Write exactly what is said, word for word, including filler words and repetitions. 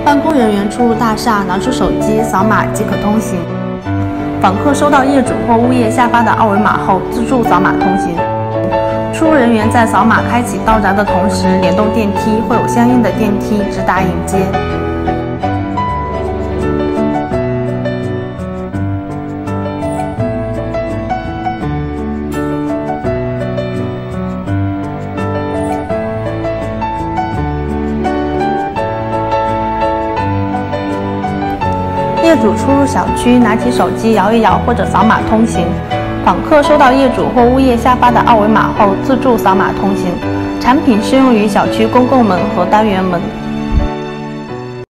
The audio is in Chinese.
办公人员出入大厦，拿出手机扫码即可通行。访客收到业主或物业下发的二维码后，自助扫码通行。出入人员在扫码开启到闸的同时，联动电梯会有相应的电梯直达迎接。业主出入小区，拿起手机摇一摇或者扫码通行。访客收到业主或物业下发的二维码后，自助扫码通行。产品适用于小区公共门和单元门。